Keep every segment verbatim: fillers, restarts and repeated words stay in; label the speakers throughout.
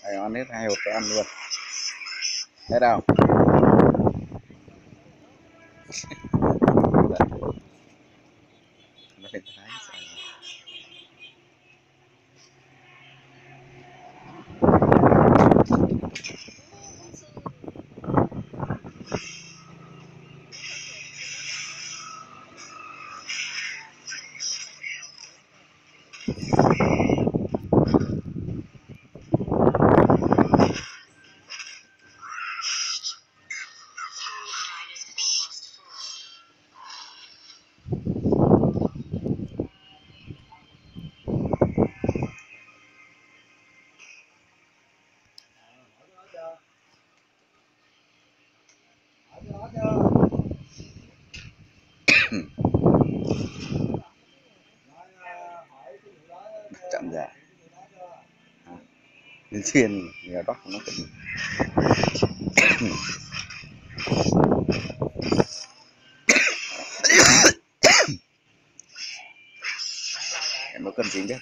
Speaker 1: Phải ăn hết hai hộp cho ăn luôn. Hết đâu? Nó phải thái sao? Chậm dài đến xuyên nhiều đó nó cũng em có cần gì biết.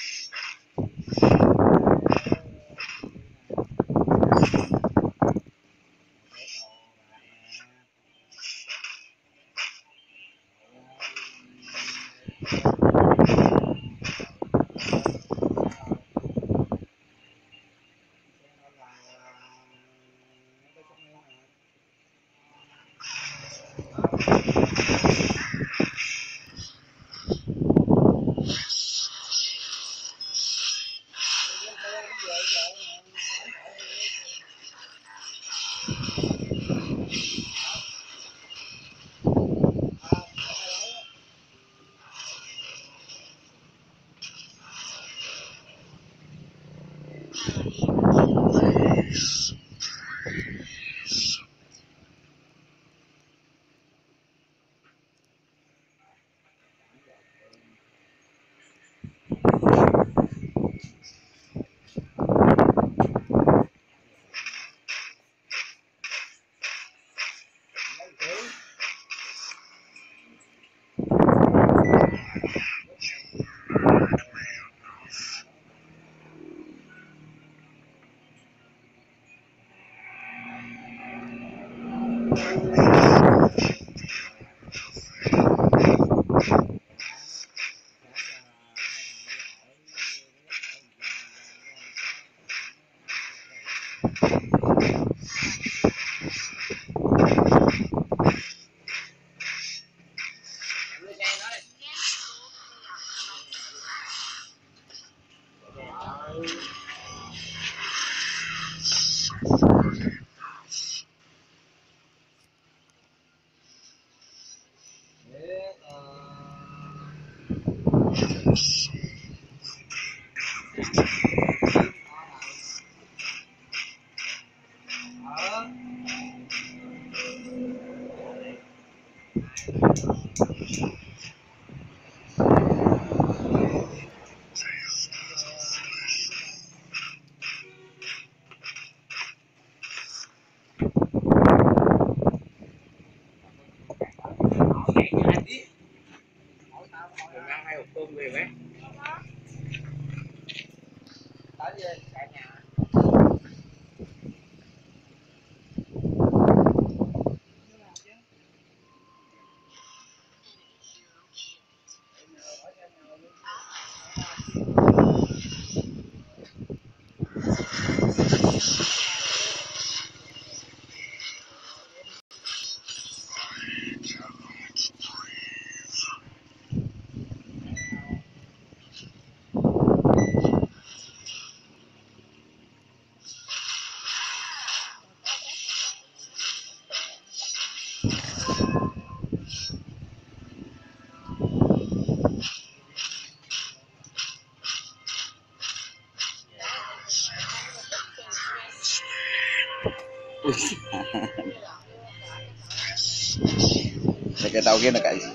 Speaker 1: Thế cái tàu kia là cái gì?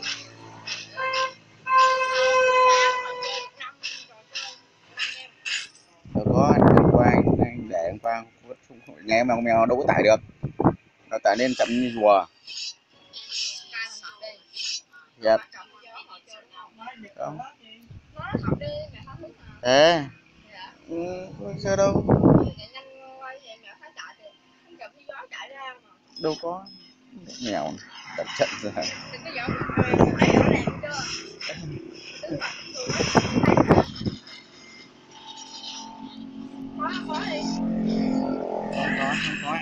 Speaker 1: Đâu có anh Quang, anh để anh Quang nghe mà con mèo đâu có tải được, nó tải lên chậm như rùa. Dạ. Không. Thế. Ừ, sao đâu. đâu có mèo tập trận rồi.
Speaker 2: Có có đi.
Speaker 1: Không có, không có.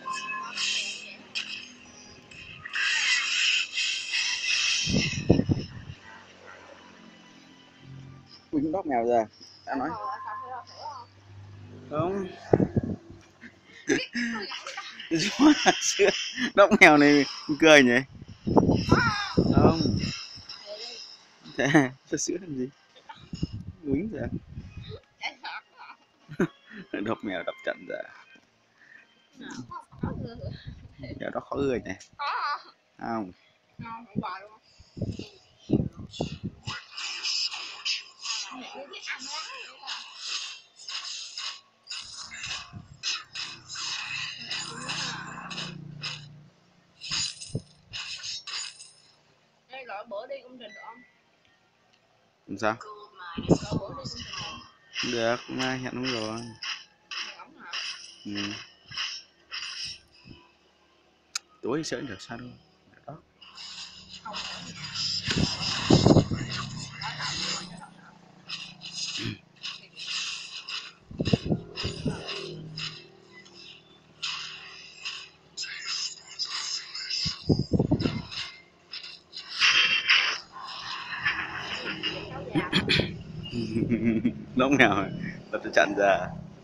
Speaker 1: Quýnh bóc mèo giờ. Đã nói. Không. Sữa. Đóc mèo này cười nhỉ? Không. Chà, cho sữa làm gì? Quýnh giờ. Đóc mèo đập trận giờ. Mèo đó khó ưa nhỉ? Không.
Speaker 2: Ngon không bò luôn. Ê, gọi bữa đi công trình được không?
Speaker 1: Làm sao?
Speaker 2: Gọi bữa đi công trình được.
Speaker 1: Được, mai hẹn đúng rồi.
Speaker 2: Mày ổng hả?
Speaker 1: Ừ. Tối sẽ được sao đâu. Đó.
Speaker 2: Không.
Speaker 1: Đóc mèo đập trận giờ.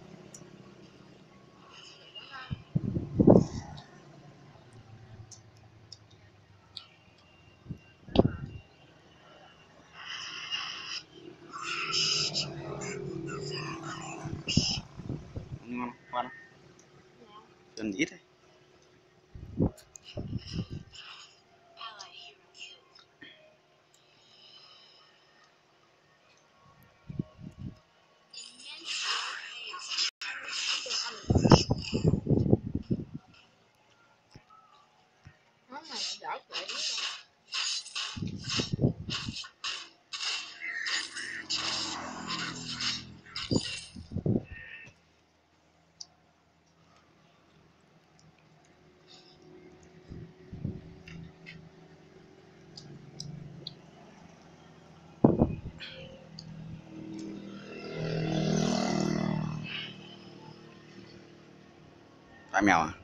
Speaker 1: Ngon, khoan. Cần ít đấy.
Speaker 2: Nó mà đỡ lại biết không?
Speaker 1: Phải mèo à?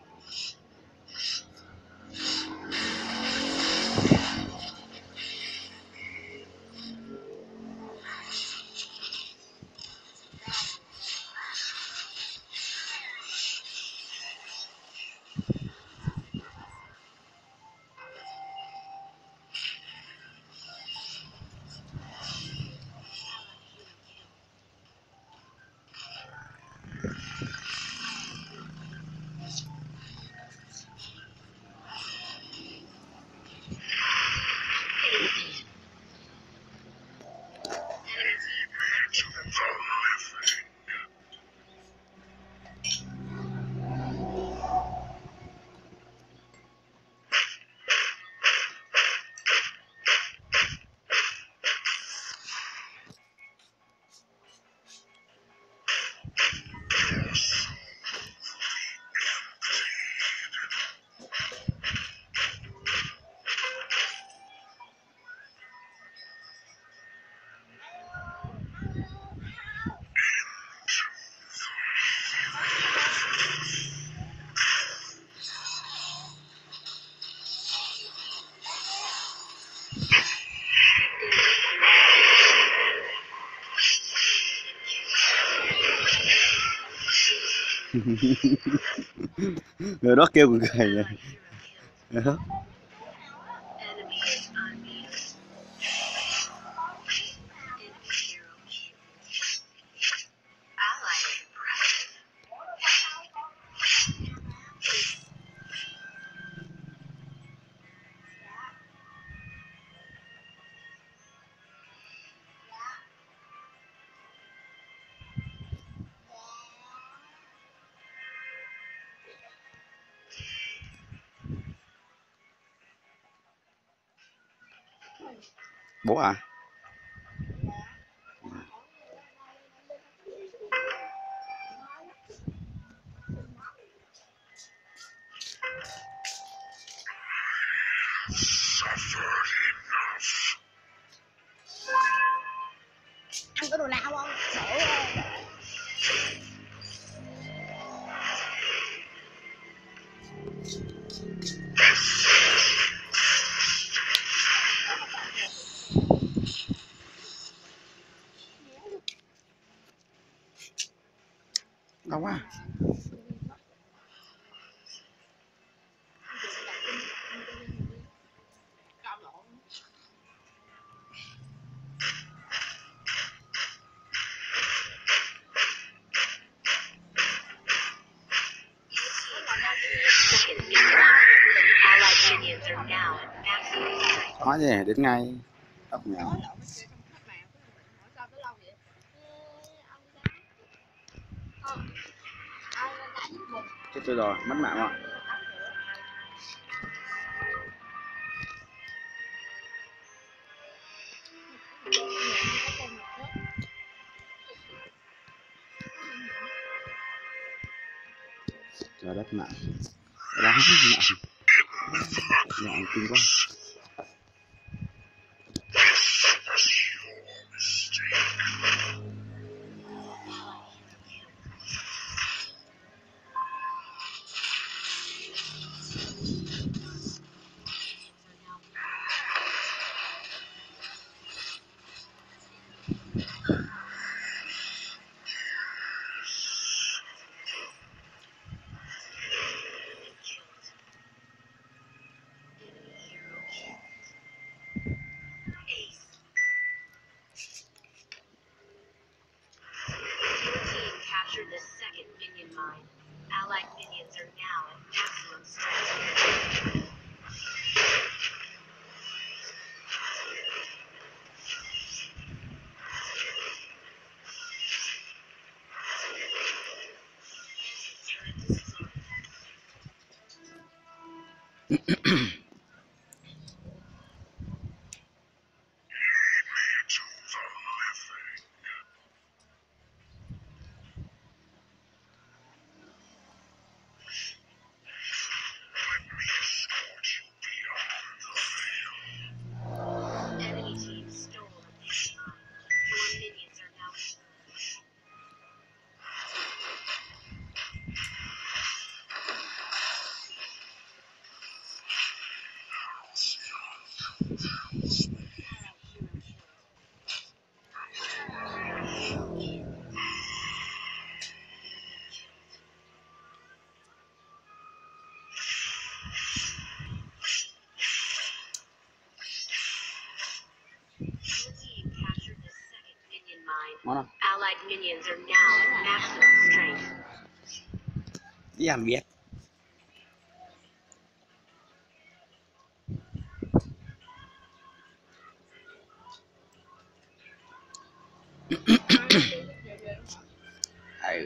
Speaker 1: Người đó kêu cười nhỉ? Đó. Bố à?
Speaker 2: Ăn có đồ nào không? Sợ ơi.
Speaker 1: Đau quá. Có gì đến ngay tóc nhà. Chết tôi rồi, mất mạng rồi. Trời đất mạng. Đáng mạng. Mạng kinh quá.
Speaker 3: Captured the second minion mine. Allied minions are now at maximum strength. Enemy team stole a minion mine. Your minions are now.
Speaker 1: Ngon không?
Speaker 3: Allied minions are now at maximum strength.
Speaker 1: Đi làm biết. Ừ.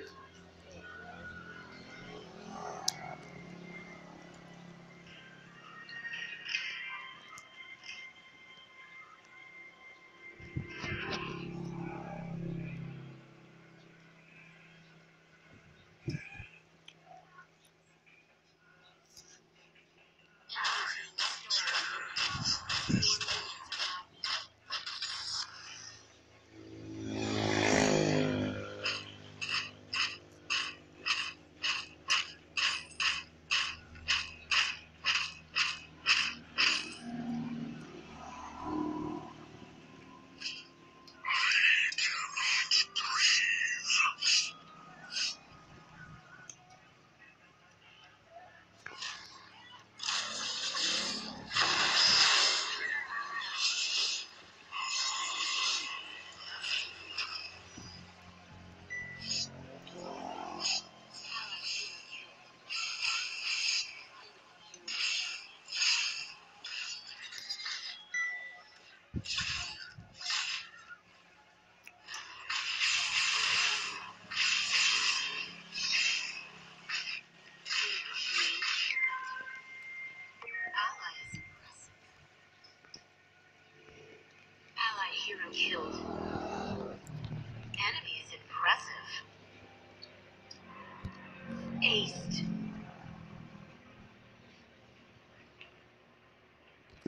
Speaker 3: Allied hero killed. Enemy is impressive. Aced.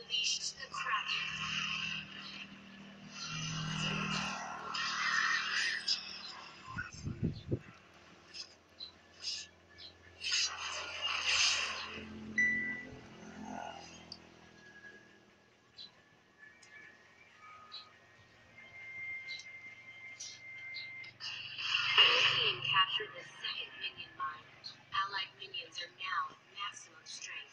Speaker 3: unleashed the Kraken. Your team captured the second minion mine. Allied minions are now at maximum strength.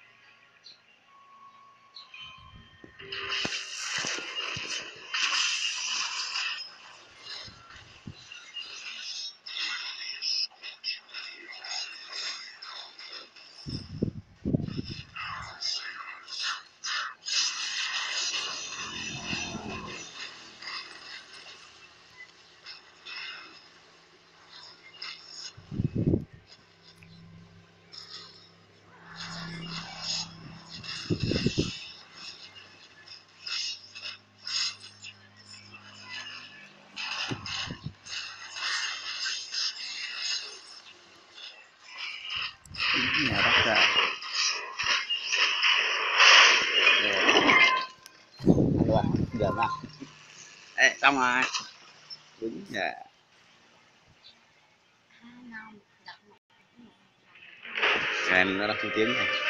Speaker 1: Nhà bắt ra. Rồi, giờ nào. Ê, xong rồi. Đúng nhà.
Speaker 2: Ngon, giật một.
Speaker 1: Rèn nó đang tiếng này.